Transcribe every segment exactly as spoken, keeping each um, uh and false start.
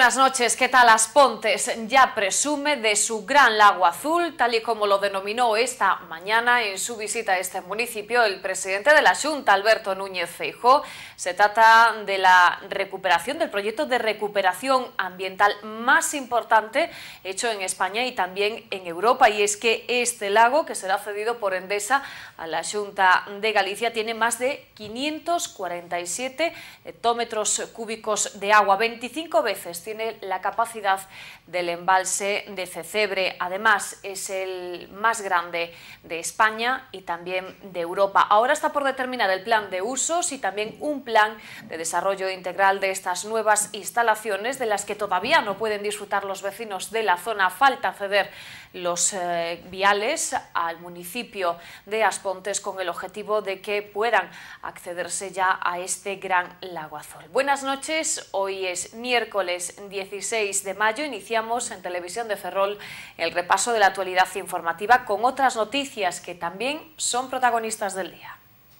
Buenas noches, ¿qué tal? Aspontes ya presume de su gran lago azul, tal y como lo denominó esta mañana en su visita a este municipio el presidente de la Xunta, Alberto Núñez Feijóo. Se trata de la recuperación, del proyecto de recuperación ambiental más importante hecho en España y también en Europa, y es que este lago, que será cedido por Endesa a la Xunta de Galicia, tiene más de quinientos cuarenta y siete hectómetros cúbicos de agua, veinticinco veces tiene la capacidad del embalse de Cecebre. Además, es el más grande de España y también de Europa. Ahora está por determinar el plan de usos y también un plan de desarrollo integral de estas nuevas instalaciones, de las que todavía no pueden disfrutar los vecinos de la zona. Falta ceder los eh, viales al municipio de Aspontes con el objetivo de que puedan accederse ya a este gran lago azul. Buenas noches, hoy es miércoles dieciséis de mayo, iniciamos en Televisión de Ferrol el repaso de la actualidad informativa con otras noticias que también son protagonistas del día.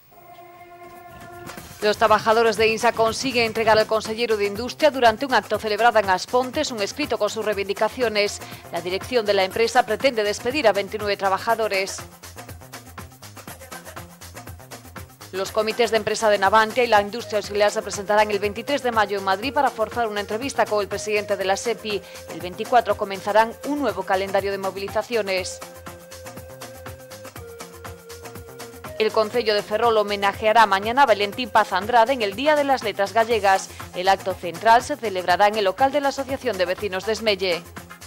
Los trabajadores de INSA consiguen entregar al consejero de Industria durante un acto celebrado en Aspontes un escrito con sus reivindicaciones. La dirección de la empresa pretende despedir a veintinueve trabajadores. Los comités de empresa de Navantia y la industria auxiliar se presentarán el veintitrés de mayo en Madrid para forzar una entrevista con el presidente de la SEPI. El veinticuatro comenzarán un nuevo calendario de movilizaciones. El Concello de Ferrol homenajeará mañana a Valentín Paz Andrade en el Día de las Letras Gallegas. El acto central se celebrará en el local de la Asociación de Vecinos de Esmelle.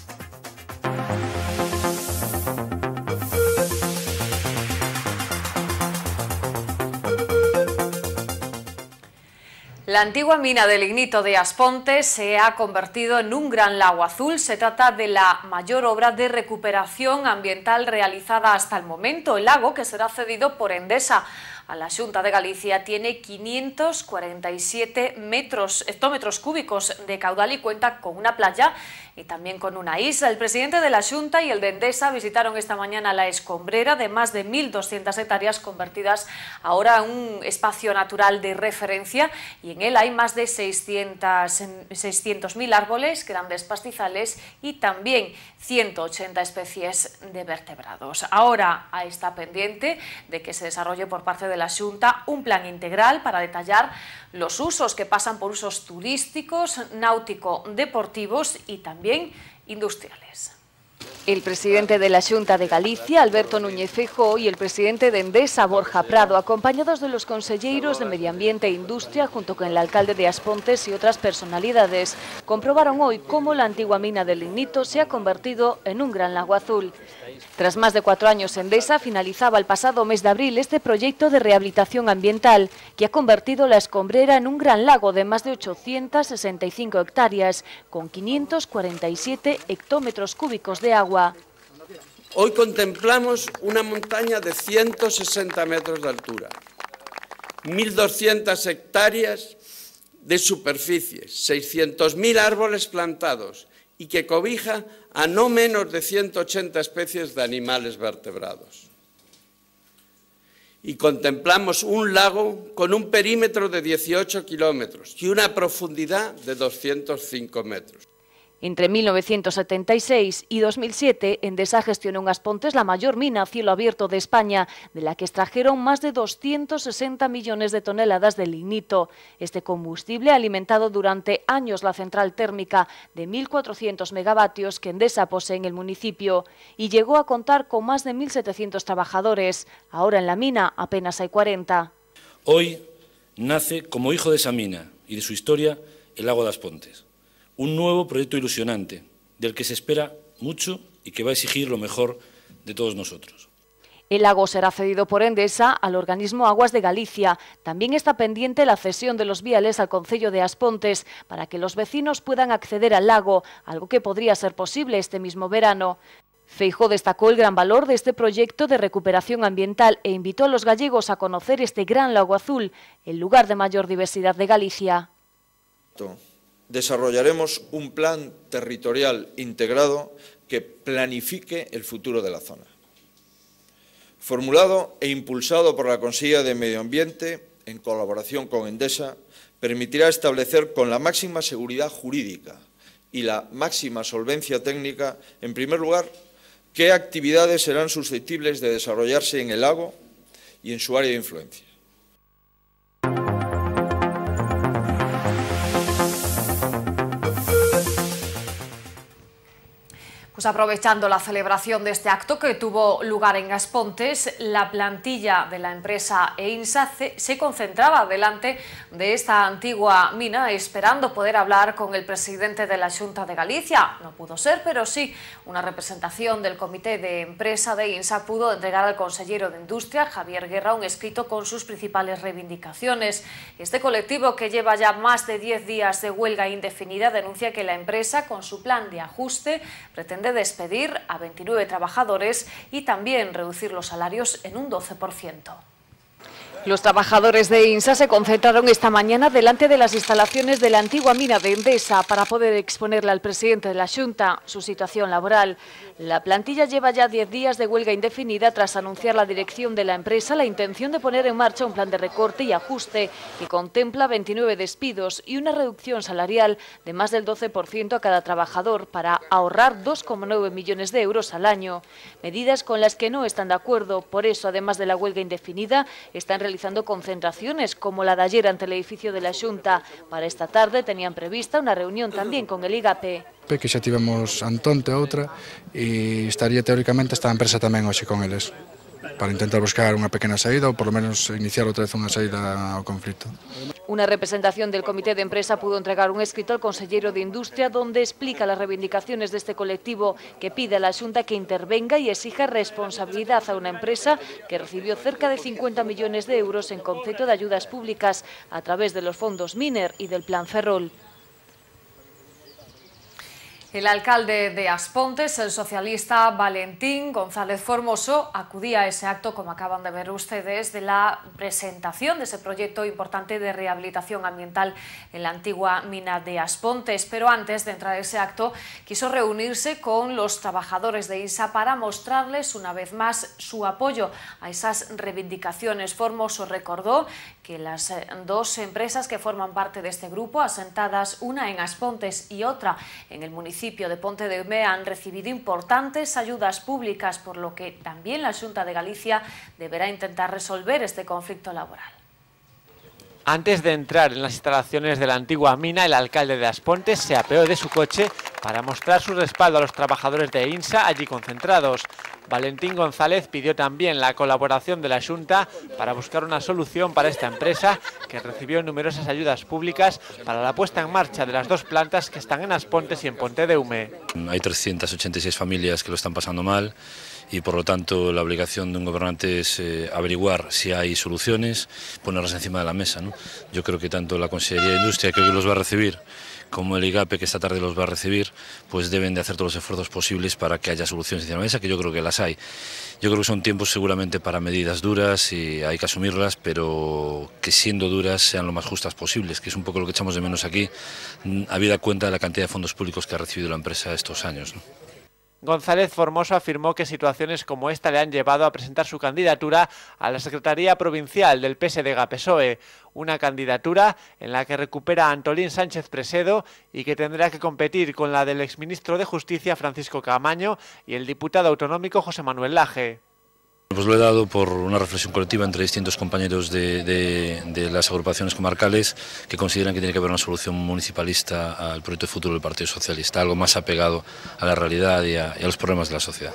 La antigua mina de lignito de Aspontes se ha convertido en un gran lago azul. Se trata de la mayor obra de recuperación ambiental realizada hasta el momento. El lago, que será cedido por Endesa a la Xunta de Galicia, tiene quinientos cuarenta y siete metros, hectómetros cúbicos de caudal y cuenta con una playa y también con una isla. El presidente de la Xunta y el de Endesa visitaron esta mañana la escombrera de más de mil doscientas hectáreas convertidas ahora en un espacio natural de referencia, y en él hay más de seiscientos mil árboles, grandes pastizales y también ciento ochenta especies de vertebrados. Ahora está pendiente de que se desarrolle por parte de la Xunta un plan integral para detallar los usos, que pasan por usos turísticos, náutico-deportivos y también industriales. El presidente de la Xunta de Galicia, Alberto Núñez Feijóo, y el presidente de Endesa, Borja Prado, acompañados de los conselleiros de Medio Ambiente e Industria, junto con el alcalde de Aspontes y otras personalidades, comprobaron hoy cómo la antigua mina del lignito se ha convertido en un gran lago azul. Tras más de cuatro años, Endesa finalizaba el pasado mes de abril este proyecto de rehabilitación ambiental que ha convertido la escombrera en un gran lago de más de ochocientas sesenta y cinco hectáreas, con quinientos cuarenta y siete hectómetros cúbicos de agua. Hoy contemplamos una montaña de ciento sesenta metros de altura, mil doscientas hectáreas de superficie, seiscientos mil árboles plantados y que cobija a no menos de ciento ochenta especies de animales vertebrados. Y contemplamos un lago con un perímetro de dieciocho kilómetros y una profundidad de doscientos cinco metros. Entre mil novecientos setenta y seis y dos mil siete, Endesa gestionó en Aspontes la mayor mina a cielo abierto de España, de la que extrajeron más de doscientos sesenta millones de toneladas de lignito. Este combustible ha alimentado durante años la central térmica de mil cuatrocientos megavatios que Endesa posee en el municipio y llegó a contar con más de mil setecientos trabajadores. Ahora en la mina apenas hay cuarenta. Hoy nace, como hijo de esa mina y de su historia, el lago de Aspontes. Un nuevo proyecto ilusionante, del que se espera mucho y que va a exigir lo mejor de todos nosotros. El lago será cedido por Endesa al organismo Aguas de Galicia. También está pendiente la cesión de los viales al Concello de Aspontes para que los vecinos puedan acceder al lago, algo que podría ser posible este mismo verano. Feijóo destacó el gran valor de este proyecto de recuperación ambiental e invitó a los gallegos a conocer este gran lago azul, el lugar de mayor diversidad de Galicia. Desarrollaremos un plan territorial integrado que planifique el futuro de la zona. Formulado e impulsado por la Consellería de Medio Ambiente, en colaboración con Endesa, permitirá establecer con la máxima seguridad jurídica y la máxima solvencia técnica, en primer lugar, qué actividades serán susceptibles de desarrollarse en el lago y en su área de influencia. Pues aprovechando la celebración de este acto que tuvo lugar en Aspontes, la plantilla de la empresa EINSA se concentraba delante de esta antigua mina esperando poder hablar con el presidente de la Xunta de Galicia. No pudo ser, pero sí una representación del comité de empresa de EINSA pudo entregar al consejero de Industria, Javier Guerra, un escrito con sus principales reivindicaciones. Este colectivo, que lleva ya más de diez días de huelga indefinida, denuncia que la empresa, con su plan de ajuste, pretende de despedir a veintinueve trabajadores y también reducir los salarios en un doce por ciento. Los trabajadores de EINSA se concentraron esta mañana delante de las instalaciones de la antigua mina de Endesa para poder exponerle al presidente de la Xunta su situación laboral. La plantilla lleva ya diez días de huelga indefinida tras anunciar la dirección de la empresa la intención de poner en marcha un plan de recorte y ajuste que contempla veintinueve despidos y una reducción salarial de más del doce por ciento a cada trabajador para ahorrar dos coma nueve millones de euros al año. Medidas con las que no están de acuerdo. Por eso, además de la huelga indefinida, están realizando realizando concentraciones como la de ayer ante el edificio de la Xunta. Para esta tarde tenían prevista una reunión también con el IGAPE. Que xa tivemos Antonte outra e estaría teóricamente esta empresa tamén hoxe con eles para intentar buscar unha pequena saída ou por lo menos iniciar outra vez unha saída ao conflito. Una representación del comité de empresa pudo entregar un escrito al consejero de Industria donde explica las reivindicaciones de este colectivo, que pide a la Xunta que intervenga y exija responsabilidad a una empresa que recibió cerca de cincuenta millones de euros en concepto de ayudas públicas a través de los fondos Miner y del Plan Ferrol. El alcalde de Aspontes, el socialista Valentín González Formoso, acudía a ese acto, como acaban de ver ustedes, de la presentación de ese proyecto importante de rehabilitación ambiental en la antigua mina de Aspontes. Pero antes de entrar a ese acto, quiso reunirse con los trabajadores de EINSA para mostrarles una vez más su apoyo a esas reivindicaciones. Formoso recordó que las dos empresas que forman parte de este grupo, asentadas una en Aspontes y otra en el municipio de Ponte de Ume, han recibido importantes ayudas públicas, por lo que también la Xunta de Galicia deberá intentar resolver este conflicto laboral. Antes de entrar en las instalaciones de la antigua mina, el alcalde de Aspontes se apeó de su coche para mostrar su respaldo a los trabajadores de EINSA allí concentrados. Valentín González pidió también la colaboración de la Xunta para buscar una solución para esta empresa, que recibió numerosas ayudas públicas para la puesta en marcha de las dos plantas que están en Aspontes y en Ponte de Ume. Hay trescientas ochenta y seis familias que lo están pasando mal y por lo tanto la obligación de un gobernante es eh, averiguar si hay soluciones, ponerlas encima de la mesa, ¿no? Yo creo que tanto la Consellería de Industria, que hoy los va a recibir, como el IGAPE, que esta tarde los va a recibir, pues deben de hacer todos los esfuerzos posibles para que haya soluciones encima de la mesa, que yo creo que las hay. Yo creo que son tiempos seguramente para medidas duras y hay que asumirlas, pero que siendo duras sean lo más justas posibles, que es un poco lo que echamos de menos aquí, habida cuenta de la cantidad de fondos públicos que ha recibido la empresa estos años, ¿no? González Formoso afirmó que situaciones como esta le han llevado a presentar su candidatura a la Secretaría Provincial del P S D G P S O E, una candidatura en la que recupera a Antolín Sánchez Presedo y que tendrá que competir con la del exministro de Justicia Francisco Caamaño y el diputado autonómico José Manuel Laje. Pues lo he dado por una reflexión colectiva entre distintos compañeros de, de, de las agrupaciones comarcales que consideran que tiene que haber una solución municipalista al proyecto de futuro del Partido Socialista, algo más apegado a la realidad y a, y a los problemas de la sociedad.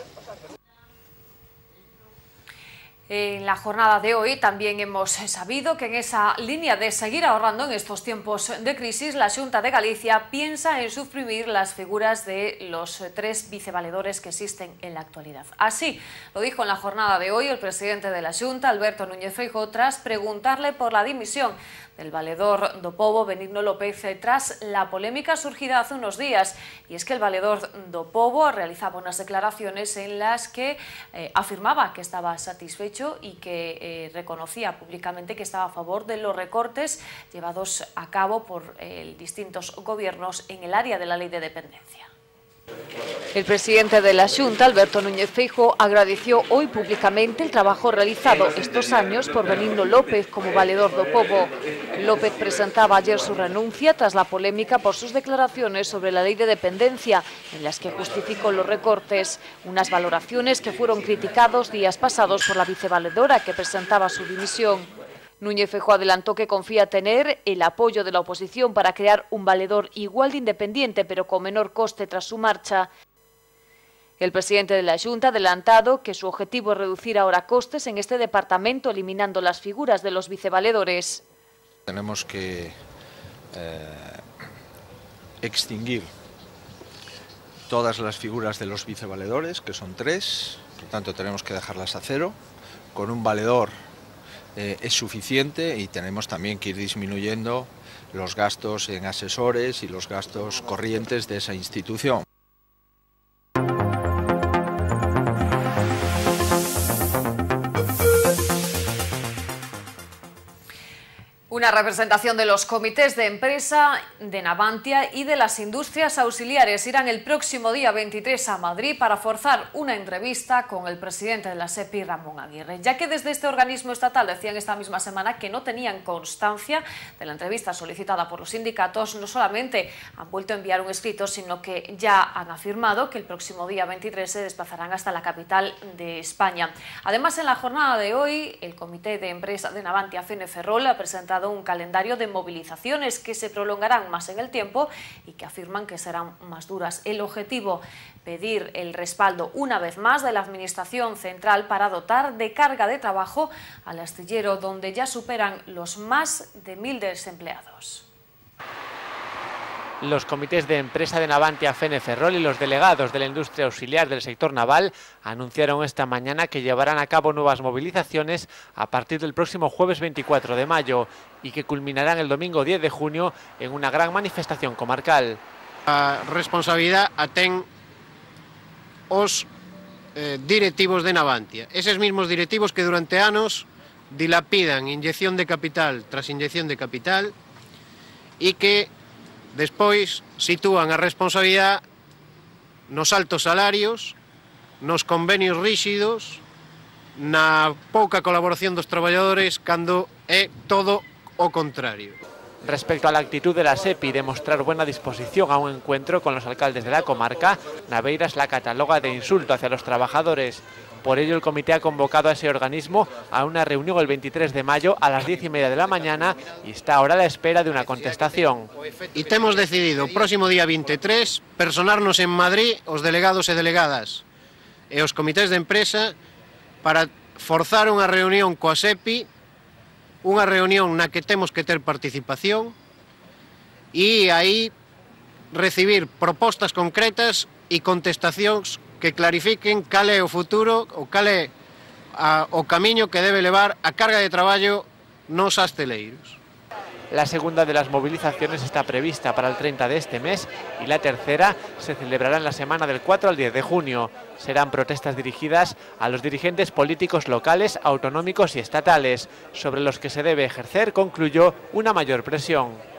En la jornada de hoy también hemos sabido que en esa línea de seguir ahorrando en estos tiempos de crisis, la Xunta de Galicia piensa en suprimir las figuras de los tres vicevaledores que existen en la actualidad. Así lo dijo en la jornada de hoy el presidente de la Xunta, Alberto Núñez Feijóo, tras preguntarle por la dimisión del valedor do Pobo, Benigno López, tras la polémica surgida hace unos días. Y es que el valedor do Pobo realizaba unas declaraciones en las que eh, afirmaba que estaba satisfecho y que eh, reconocía públicamente que estaba a favor de los recortes llevados a cabo por eh, distintos gobiernos en el área de la ley de dependencia. El presidente de la Xunta, Alberto Núñez Feijóo, agradeció hoy públicamente el trabajo realizado estos años por Benigno López como valedor do pobo. López presentaba ayer su renuncia tras la polémica por sus declaraciones sobre la ley de dependencia, en las que justificó los recortes, unas valoraciones que fueron criticados días pasados por la vicevaledora que presentaba su dimisión. Núñez Feijóo adelantó que confía tener el apoyo de la oposición para crear un valedor igual de independiente, pero con menor coste tras su marcha. El presidente de la Xunta ha adelantado que su objetivo es reducir ahora costes en este departamento, eliminando las figuras de los vicevaledores. Tenemos que eh, extinguir todas las figuras de los vicevaledores, que son tres, por tanto tenemos que dejarlas a cero. Con un valedor eh, es suficiente y tenemos también que ir disminuyendo los gastos en asesores y los gastos corrientes de esa institución. Una representación de los comités de empresa de Navantia y de las industrias auxiliares irán el próximo día veintitrés a Madrid para forzar una entrevista con el presidente de la SEPI, Ramón Aguirre, ya que desde este organismo estatal decían esta misma semana que no tenían constancia de la entrevista solicitada por los sindicatos. No solamente han vuelto a enviar un escrito, sino que ya han afirmado que el próximo día veintitrés se desplazarán hasta la capital de España. Además, en la jornada de hoy, el comité de empresa de Navantia, Feneferrol, ha presentado un calendario de movilizaciones que se prolongarán más en el tiempo y que afirman que serán más duras. El objetivo, pedir el respaldo una vez más de la Administración Central para dotar de carga de trabajo al astillero, donde ya superan los más de mil desempleados. Los comités de empresa de Navantia, Feneferrol y los delegados de la industria auxiliar del sector naval anunciaron esta mañana que llevarán a cabo nuevas movilizaciones a partir del próximo jueves veinticuatro de mayo y que culminarán el domingo diez de junio en una gran manifestación comarcal. A responsabilidad a ten os eh, directivos de Navantia, eses mismos directivos que durante anos dilapidan inyección de capital tras inyección de capital e que despois sitúan a responsabilidade nos altos salarios, nos convenios ríxidos, na pouca colaboración dos traballadores, cando é todo o contrario. Respecto a la actitud de la SEPI de mostrar buena disposición a un encuentro con los alcaldes de la comarca, Naveiras la cataloga de insulto hacia los trabajadores. Por ello, el comité ha convocado a ese organismo a una reunión el veintitrés de mayo a las diez y media de la mañana y está ahora a la espera de una contestación. E temos decidido o próximo día veintitrés personarnos en Madrid os delegados e delegadas e os comités de empresa para forzar unha reunión coa SEPI, unha reunión na que temos que ter participación e aí recibir propostas concretas e contestacións que clarifiquen cal é o futuro ou cal é a, o camiño que debe levar a carga de traballo nos asteleiros. La segunda de las movilizaciones está prevista para el treinta de este mes y la tercera se celebrará en la semana del cuatro al diez de junio. Serán protestas dirigidas a los dirigentes políticos locales, autonómicos y estatales, sobre los que se debe ejercer, concluyó, una mayor presión.